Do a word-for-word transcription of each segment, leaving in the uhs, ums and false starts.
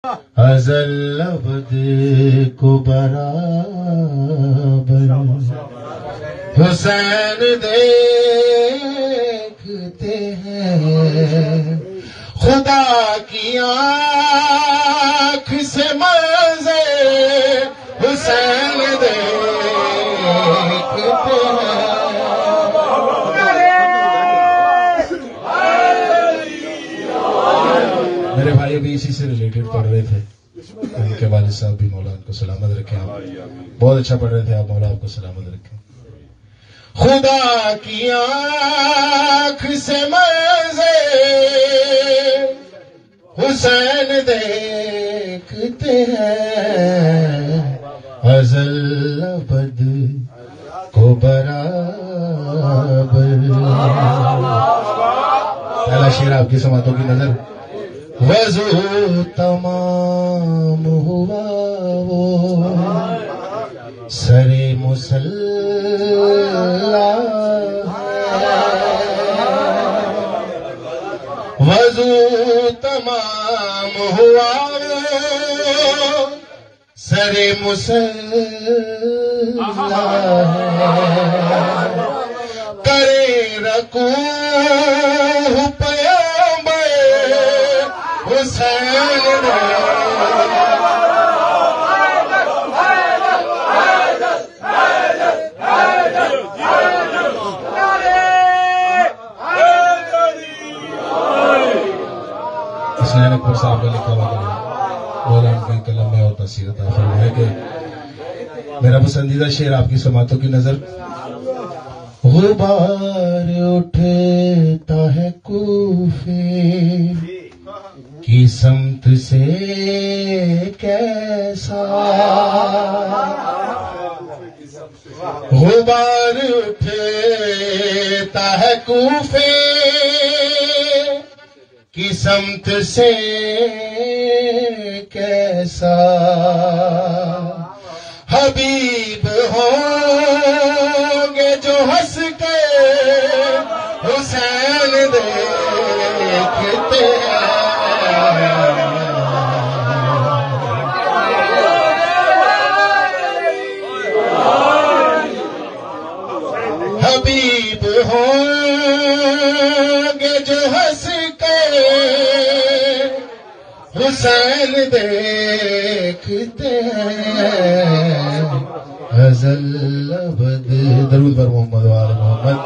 ازل ابد کو برابر حسین دیکھتے ہیں خدا کی آنکھ سے منظر حسین دیکھتے ہیں. میرے بھائی ابھی اسی سے ریلیٹڈ پڑھ رہے تھے. ان کے والد صاحب بھی مولا ان کو سلامت رکھیں. آپ بہت اچھا پڑھ رہے تھے. آپ مولا آپ کو سلامت رکھیں. خدا کی آنکھ سے منظر حسین دیکھتے ہیں ازل ابد کو برابر. پہلا شعر آپ کی سماعتوں کی نظر. وضو تمام ہوا وہ سر مصلا وضو تمام ہوا وہ سر مصلا کرے رکوع پیغمبر حسین حسین اکبر صاحب نے لکھا ہوا مولا ان کی قلم میں اور تاثیر عطا فرمائے کہ میرا پسندیدہ شعر آپ کی سماعتوں کی نظر. غبار اٹھتا ہے کوفے کی سمت سے کیسا غبار اٹھتا ہے کوفے کی سمت سے کیسا حبیب ہوں گے جو ہنس کے حسین دیکھتے ہیں. حبیب ہوں گے جو ہنس کے حسین دیکھتے ہیں ازل ابد. درود بر محمد و آل محمد.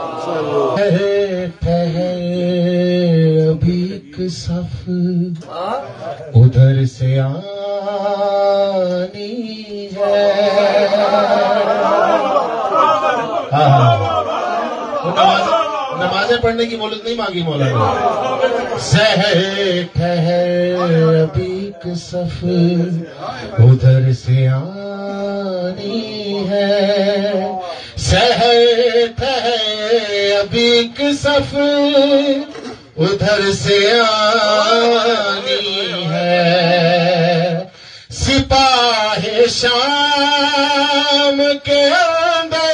ٹھہر ابھی ایک صف ادھر سے آنی ہے. نمازیں پڑھنے کی مہلت نہیں مانگی مولا نے. سحر ٹھہر ابھی ایک صف ادھر سے آنی ہے. سحر ٹھہر ابھی ایک صف ادھر سے آنی ہے. سپاہ شام کے اندر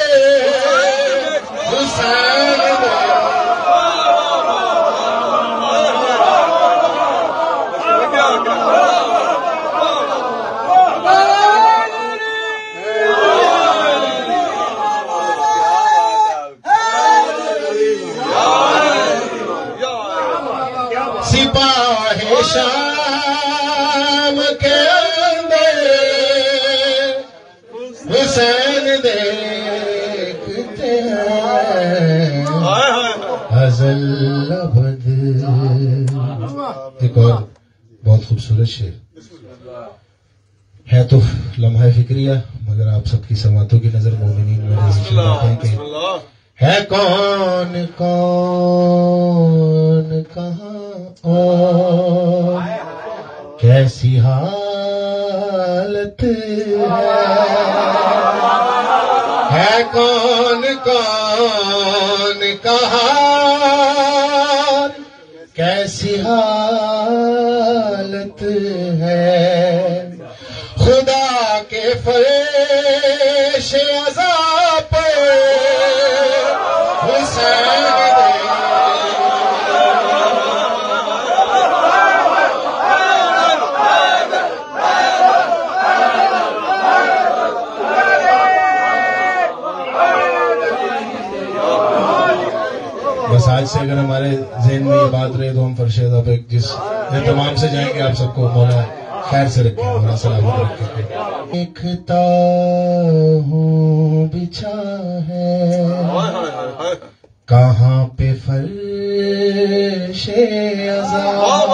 حسین سپاہ شام کے اندر حسین دیکھتے ہیں ازل ابد. ایک اور بہت خوبصورت شعر ہے تو لمحہ فکریہ مگر آپ سب کی سماعتوں کی نظر مومنین میں ہیں کہ ہے کون کون کہاں اور کیسی حالت ہے کون کون کہاں کیسی حالت ہے. خدا کے فرش عذاب پر حسین آج سے اگر ہمارے ذہن میں یہ بات رہے تو ہم فرش ادا پہ جس اہتمام سے جائیں گے آپ سب کو مولا خیر سے رکھیں، مولا سلامت رکھیں۔ دیکھتا ہوں بچھا ہے کہاں پہ فرش عذاب،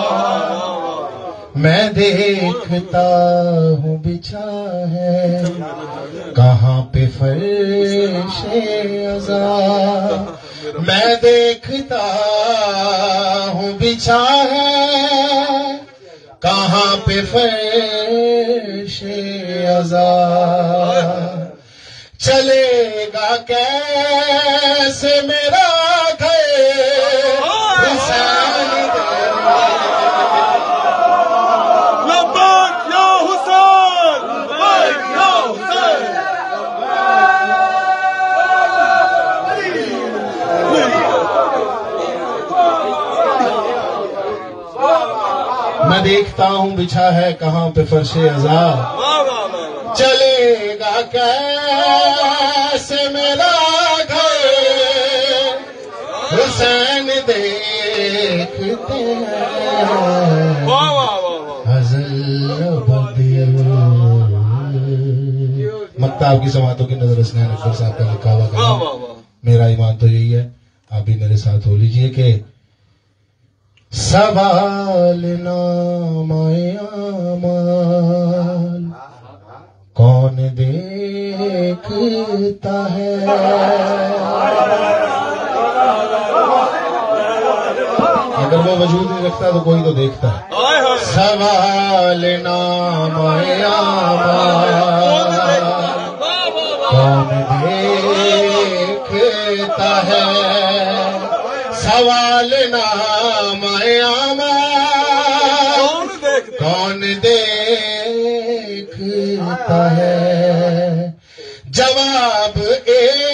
میں دیکھتا ہوں بچھا ہے کہاں پہ فرش عذاب، میں دیکھتا ہوں بچھا ہے کہاں پہ فرش عذاب، چلے گا کیسے میرا گھر حسین دے لبیک یا حسین، لبیک یا حسین۔ میں دیکھتا ہوں بچھا ہے کہاں پہ فرش عذاب، چلے گا کیسے میرا گھر حسین دیکھتے ہیں ازل بدل۔ مکتاب کی سماعتوں کی نظر حسنین اکبر صاحب کا لکھا ہوا کلام، میرا ایمان تو یہی ہے، آپ بھی میرے ساتھ ہو لیجئے کہ سوال نامہ اعمال کون دیکھتا ہے، اگر وہ وجود نہیں رکھتا تو کوئی تو دیکھتا ہے۔ سوال نامہ اعمال کون دیکھتا ہے، سوال نامہ اعمال کون دیکھتا ہے، جواب ایک